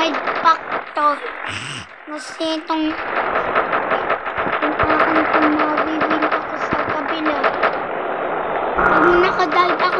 red pack to. Kasi itong akin kung mabibili ako sa kabila. Pag nakadald ako